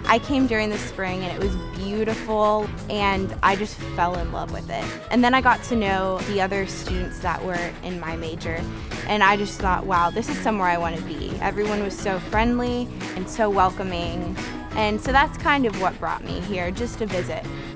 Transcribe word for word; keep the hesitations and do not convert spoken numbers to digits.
I came during the spring and it was beautiful and I just fell in love with it. And then I got to know the other students that were in my major and I just thought, wow, this is somewhere I want to be. Everyone was so friendly and so welcoming, and so that's kind of what brought me here, just to visit.